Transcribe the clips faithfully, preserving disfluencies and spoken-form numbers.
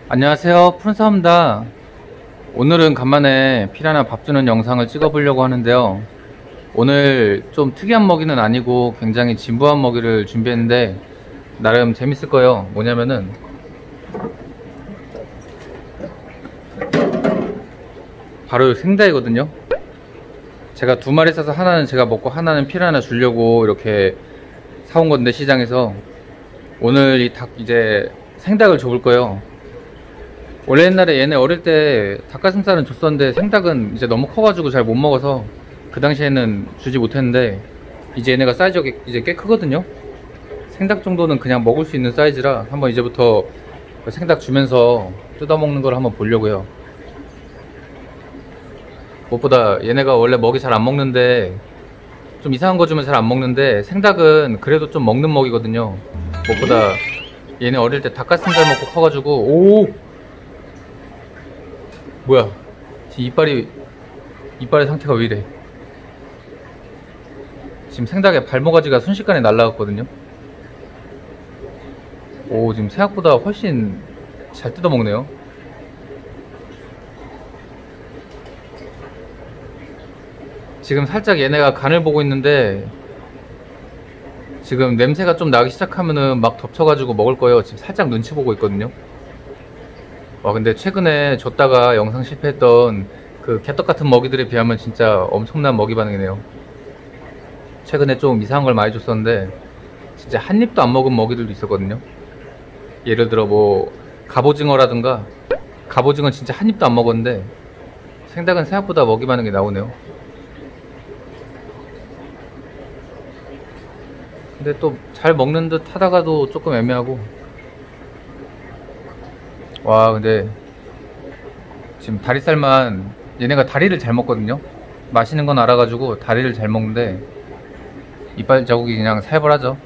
안녕하세요, 푸른사입니다. 오늘은 간만에 피라냐 밥 주는 영상을 찍어 보려고 하는데요. 오늘 좀 특이한 먹이는 아니고 굉장히 진부한 먹이를 준비했는데 나름 재밌을 거예요. 뭐냐면은 바로 생닭이거든요. 제가 두 마리 사서 하나는 제가 먹고 하나는 피라냐 주려고 이렇게 사온 건데, 시장에서. 오늘 이 닭 이제 생닭을 줘볼 거예요. 원래 옛날에 얘네 어릴 때 닭가슴살은 줬었는데 생닭은 이제 너무 커가지고 잘 못 먹어서 그 당시에는 주지 못했는데, 이제 얘네가 사이즈가 이제 꽤 크거든요. 생닭 정도는 그냥 먹을 수 있는 사이즈라 한번 이제부터 생닭 주면서 뜯어먹는 걸 한번 보려고요. 무엇보다 얘네가 원래 먹이 잘 안 먹는데, 좀 이상한 거 주면 잘 안 먹는데 생닭은 그래도 좀 먹는 먹이거든요. 무엇보다 얘네 어릴 때 닭가슴살 먹고 커가지고. 오! 뭐야, 지금 이빨이 이빨의 상태가 왜 이래. 지금 생닭의 발모가지가 순식간에 날라갔거든요. 오, 지금 생각보다 훨씬 잘 뜯어먹네요. 지금 살짝 얘네가 간을 보고 있는데, 지금 냄새가 좀 나기 시작하면은 막 덮쳐가지고 먹을 거예요. 지금 살짝 눈치 보고 있거든요. 와, 근데 최근에 줬다가 영상 실패했던 그 개떡 같은 먹이들에 비하면 진짜 엄청난 먹이 반응이네요. 최근에 좀 이상한 걸 많이 줬었는데 진짜 한 입도 안 먹은 먹이들도 있었거든요. 예를 들어 뭐 갑오징어라든가. 갑오징어는 진짜 한 입도 안 먹었는데 생닭은 생각보다 먹이 반응이 나오네요. 근데 또 잘 먹는 듯 하다가도 조금 애매하고. 와, 근데 지금 다리살만, 얘네가 다리를 잘 먹거든요. 맛있는 건 알아가지고 다리를 잘 먹는데 이빨 자국이 그냥 살벌하죠.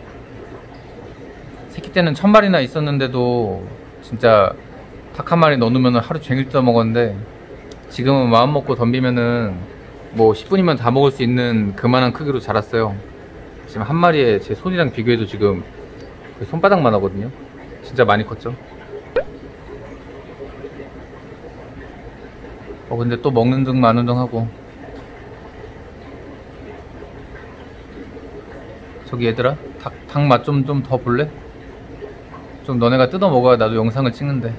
새끼 때는 천 마리나 있었는데도 진짜 닭 한 마리 넣어놓으면 하루 종일 뜯어 먹었는데, 지금은 마음 먹고 덤비면은 뭐 십 분이면 다 먹을 수 있는 그만한 크기로 자랐어요. 지금 한 마리에 제 손이랑 비교해도 지금 손바닥만 하거든요. 진짜 많이 컸죠. 어, 근데 또 먹는 둥 마는 둥 하고. 저기 얘들아, 닭, 닭 맛 좀 좀 더 볼래? 좀 너네가 뜯어 먹어야 나도 영상을 찍는데.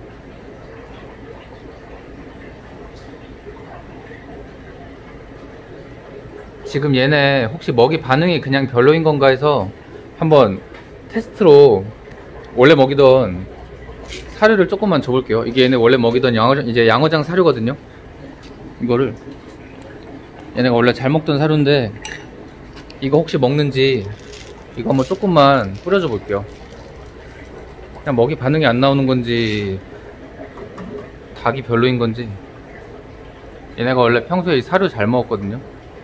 지금 얘네 혹시 먹이 반응이 그냥 별로인 건가 해서 한번 테스트로 원래 먹이던 사료를 조금만 줘볼게요. 이게 얘네 원래 먹이던 양어장, 이제 양어장 사료거든요. 이거를, 얘네가 원래 잘 먹던 사료인데 이거 혹시 먹는지 이거 한번 조금만 뿌려줘 볼게요. 그냥 먹이 반응이 안 나오는 건지 닭이 별로인 건지. 얘네가 원래 평소에 이 사료 잘 먹었거든요.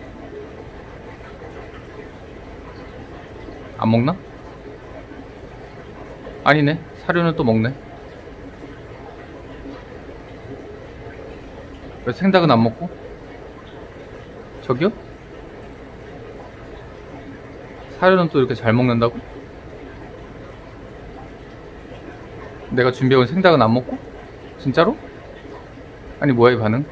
안 먹나? 아니네, 사료는 또 먹네. 왜 생닭은 안 먹고? 저기요? 사료는 또 이렇게 잘 먹는다고? 내가 준비해온 생닭은 안 먹고? 진짜로? 아니 뭐야 이 반응?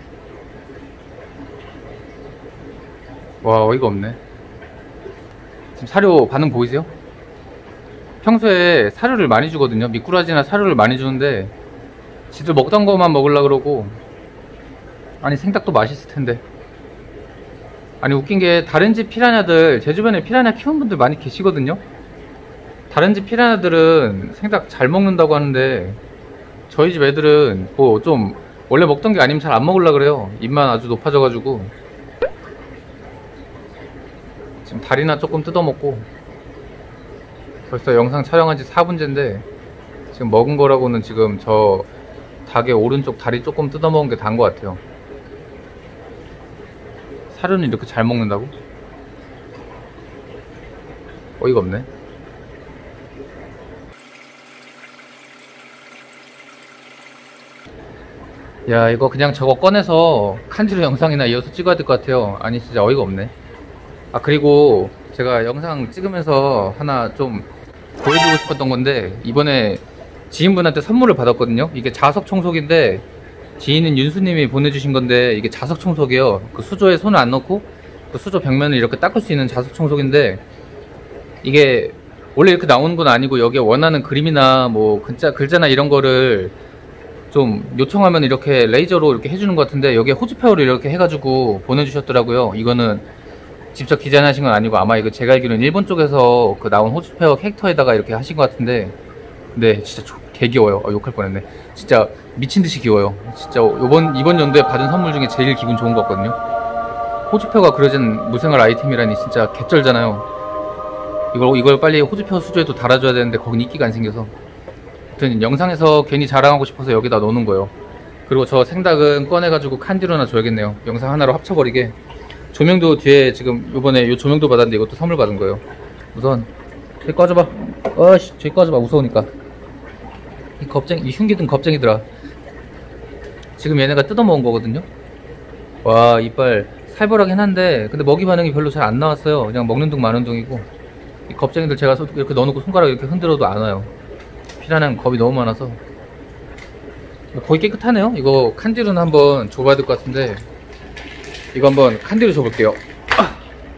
와, 어이가 없네. 지금 사료 반응 보이세요? 평소에 사료를 많이 주거든요. 미꾸라지나 사료를 많이 주는데 지들 먹던 것만 먹으려고 그러고. 아니 생닭도 맛있을 텐데. 아니 웃긴 게 다른 집 피라냐들, 제 주변에 피라냐 키우는 분들 많이 계시거든요. 다른 집 피라냐들은 생닭 잘 먹는다고 하는데 저희 집 애들은 뭐 좀 원래 먹던 게 아니면 잘 안 먹으려고 그래요. 입만 아주 높아져가지고. 지금 다리나 조금 뜯어먹고. 벌써 영상 촬영한 지 사 분째인데 지금 먹은 거라고는 지금 저 닭의 오른쪽 다리 조금 뜯어먹은 게 다인 것 같아요. 사료는 이렇게 잘 먹는다고? 어이가 없네. 야, 이거 그냥 저거 꺼내서 칸지로 영상이나 이어서 찍어야 될 것 같아요. 아니 진짜 어이가 없네. 아, 그리고 제가 영상 찍으면서 하나 좀 보여주고 싶었던 건데, 이번에 지인분한테 선물을 받았거든요. 이게 자석 청소기인데 지인은 윤수님이 보내주신 건데 이게 자석 청소기예요. 그 수조에 손을 안 넣고 그 수조 벽면을 이렇게 닦을 수 있는 자석 청소기인데 이게 원래 이렇게 나오는 건 아니고 여기에 원하는 그림이나 뭐 글자, 글자나 이런 거를 좀 요청하면 이렇게 레이저로 이렇게 해주는 것 같은데 여기에 호주페어를 이렇게 해가지고 보내주셨더라고요. 이거는 직접 디자인하신 건 아니고 아마 이거 제가 알기로는 일본 쪽에서 그 나온 호주페어 캐릭터에다가 이렇게 하신 것 같은데 네 진짜 개 귀여워요. 아, 욕할 뻔했네. 진짜 미친듯이 귀여워요. 진짜 이번 이번 연도에 받은 선물 중에 제일 기분 좋은 것 같거든요. 호주페어가 그려진 무생활 아이템이라니 진짜 개쩔잖아요. 이걸 이걸 빨리 호주페어 수조에도 달아줘야 되는데 거긴 인기가 안 생겨서 아무튼 영상에서 괜히 자랑하고 싶어서 여기다 넣는 거예요. 그리고 저 생닭은 꺼내가지고 칸디로나 줘야겠네요. 영상 하나로 합쳐버리게. 조명도 뒤에 지금 요번에 요 조명도 받았는데 이것도 선물 받은 거예요. 우선 저기 꺼져봐. 어씨 저기 꺼져봐. 무서우니까. 이 겁쟁이, 이 흉기든 겁쟁이들아. 지금 얘네가 뜯어먹은 거거든요. 와 이빨 살벌하긴 한데 근데 먹이 반응이 별로 잘 안 나왔어요. 그냥 먹는 둥 마는 둥이고 이 겁쟁이들 제가 이렇게 넣어놓고 손가락 이렇게 흔들어도 안 와요. 피라는 겁이 너무 많아서. 거의 깨끗하네요. 이거 칸디루는 한번 줘봐야 될 것 같은데 이거 한번 칸디루 줘볼게요. 아!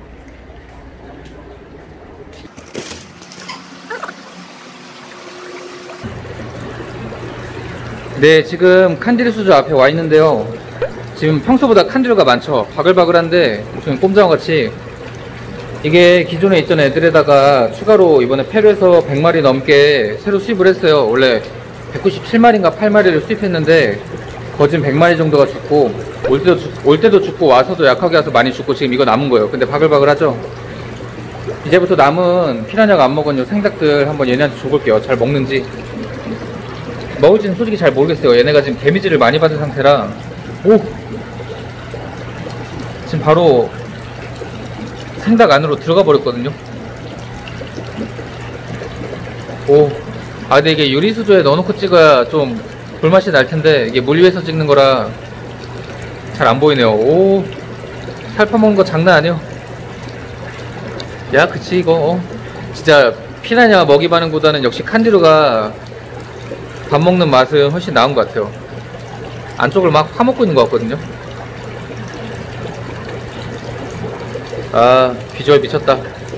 네 지금 칸디루 수조 앞에 와 있는데요. 지금 평소보다 칸디루가 많죠. 바글바글한데 무슨 꼼장어같이. 이게 기존에 있던 애들에다가 추가로 이번에 페루에서 백 마리 넘게 새로 수입을 했어요. 원래 백구십칠 마리인가 팔 마리를 수입했는데 거진 백 마리 정도가 죽고 올 때도, 죽, 올 때도 죽고 와서도 약하게 와서 많이 죽고 지금 이거 남은 거예요. 근데 바글바글하죠. 이제부터 남은 피라냐가 안 먹은 요 생닭들 한번 얘네한테 줘볼게요. 잘 먹는지. 먹을지는 솔직히 잘 모르겠어요. 얘네가 지금 데미지를 많이 받은 상태라. 오! 지금 바로 생닭 안으로 들어가 버렸거든요. 오. 아 근데 이게 유리수조에 넣어놓고 찍어야 좀 불맛이 날 텐데 이게 물 위에서 찍는 거라 잘 안 보이네요. 오. 살 파먹는 거 장난 아니에요. 야 그치 이거 어. 진짜 피라냐 먹이 반응보다는 역시 칸디루가 밥 먹는 맛은 훨씬 나은 것 같아요. 안쪽을 막 파먹고 있는 것 같거든요. 아 비주얼 미쳤다.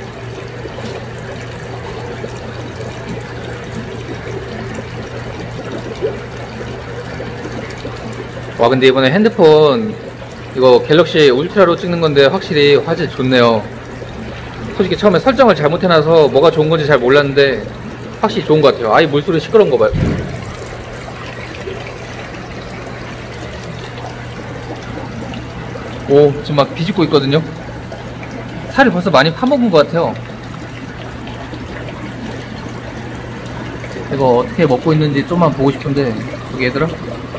와 근데 이번에 핸드폰 이거 갤럭시 울트라로 찍는 건데 확실히 화질 좋네요. 솔직히 처음에 설정을 잘못해놔서 뭐가 좋은 건지 잘 몰랐는데 확실히 좋은 것 같아요. 아이 물소리 시끄러운 거 봐요. 오 지금 막 비집고 있거든요. 살을 벌써 많이 파먹은 것 같아요. 이거 어떻게 먹고 있는지 좀만 보고 싶은데 여기 얘들아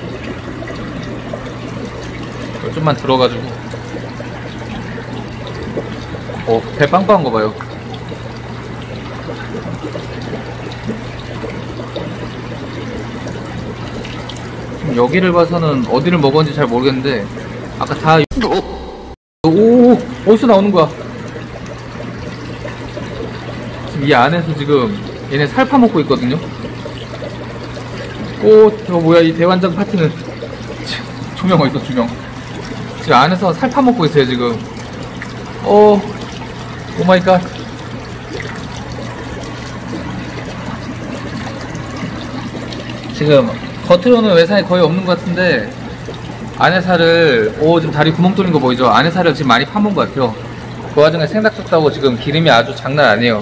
좀만 들어가지고 어, 배 빵빵한 거 봐요. 여기를 봐서는 어디를 먹었는지 잘 모르겠는데 아까 다 오 어디서 나오는 거야. 이 안에서 지금 얘네 살 파먹고 있거든요. 오 저거 뭐야 이 대환장 파티는. 조명 어딨어 조명. 지금 안에서 살 파먹고 있어요 지금. 오 오마이갓. 지금 겉으로는 외상이 거의 없는 것 같은데 안에 살을 오 지금 다리 구멍 뚫린 거 보이죠? 안에 살을 지금 많이 파먹은 것 같아요. 그 와중에 생닭 줬다고 지금 기름이 아주 장난 아니에요.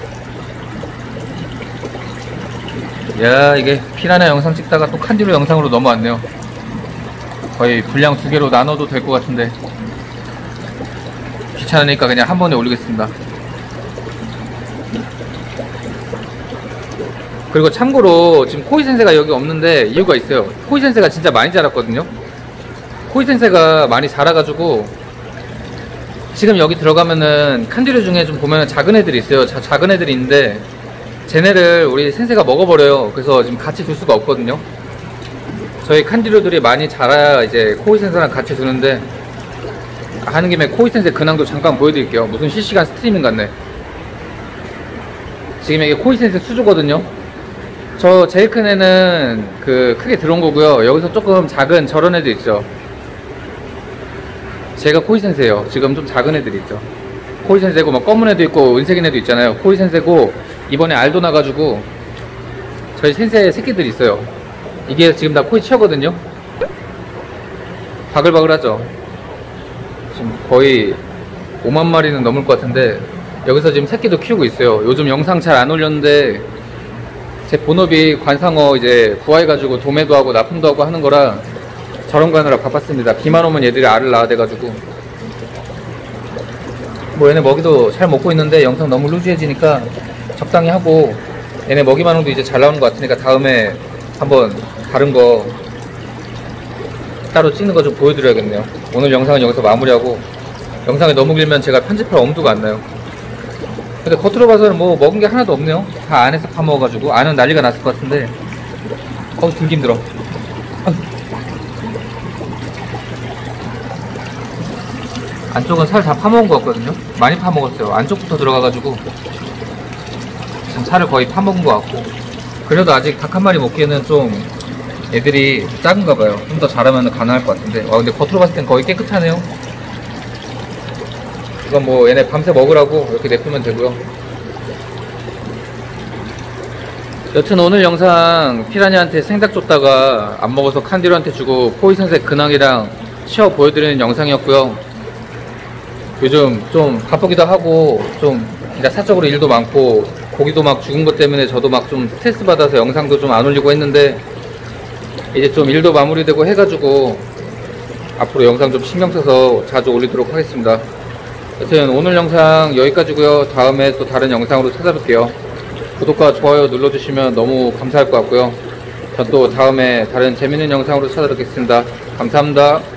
야 이게 피라냐 영상 찍다가 또 칸디루 영상으로 넘어왔네요. 거의 분량 두 개로 나눠도 될 것 같은데 귀찮으니까 그냥 한 번에 올리겠습니다. 그리고 참고로 지금 코이센세가 여기 없는데 이유가 있어요. 코이센세가 진짜 많이 자랐거든요. 코이센세가 많이 자라가지고 지금 여기 들어가면은 칸디루 중에 좀 보면은 작은 애들이 있어요. 자, 작은 애들이 있는데 쟤네를 우리 센세가 먹어버려요. 그래서 지금 같이 둘 수가 없거든요. 저희 칸디루들이 많이 자라야 이제 코이센세랑 같이 두는데 하는 김에 코이센세 근황도 잠깐 보여드릴게요. 무슨 실시간 스트리밍 같네. 지금 이게 코이센세 수조거든요. 저 제일 큰 애는 그 크게 들어온 거고요. 여기서 조금 작은 저런 애들 있죠. 제가 코이센세예요. 지금 좀 작은 애들 있죠. 코이센세고 막 검은 애도 있고 은색인 애도 있잖아요. 코이센세고 이번에 알도 나가지고 저희 센세 새끼들이 있어요. 이게 지금 다 코이 치어거든요. 바글바글하죠. 지금 거의 오만 마리는 넘을 것 같은데 여기서 지금 새끼도 키우고 있어요. 요즘 영상 잘 안 올렸는데 제 본업이 관상어 이제 구화해가지고 도매도 하고 납품도 하고 하는 거라 저런 거 하느라 바빴습니다. 비만 오면 얘들이 알을 낳아 돼가지고 뭐 얘네 먹이도 잘 먹고 있는데 영상 너무 루즈해지니까 적당히 하고 얘네 먹이 반응도 이제 잘 나오는 것 같으니까 다음에 한번 다른 거 따로 찍는 거 좀 보여드려야겠네요. 오늘 영상은 여기서 마무리하고 영상이 너무 길면 제가 편집할 엄두가 안 나요. 근데 겉으로 봐서는 뭐 먹은 게 하나도 없네요. 다 안에서 파먹어가지고 안은 난리가 났을 것 같은데 거기 들기 힘들어. 안쪽은 살 다 파먹은 것 같거든요. 많이 파먹었어요. 안쪽부터 들어가가지고 지금 살을 거의 파먹은 것 같고 그래도 아직 닭 한 마리 먹기에는 좀 애들이 작은가 봐요. 좀 더 자라면 가능할 것 같은데 와 근데 겉으로 봤을 땐 거의 깨끗하네요. 이건 뭐 얘네 밤새 먹으라고 이렇게 냅두면 되고요. 여튼 오늘 영상 피라냐한테 생닭 줬다가 안 먹어서 칸디로한테 주고 포이선색 근황이랑 치어 보여드리는 영상이었고요. 요즘 좀 바쁘기도 하고 좀 진짜 사적으로 일도 많고 고기도 막 죽은 것 때문에 저도 막 좀 스트레스 받아서 영상도 좀 안 올리고 했는데 이제 좀 일도 마무리되고 해가지고 앞으로 영상 좀 신경 써서 자주 올리도록 하겠습니다. 여튼 오늘 영상 여기까지고요. 다음에 또 다른 영상으로 찾아뵐게요. 구독과 좋아요 눌러주시면 너무 감사할 것 같고요. 전 또 다음에 다른 재밌는 영상으로 찾아뵙겠습니다. 감사합니다.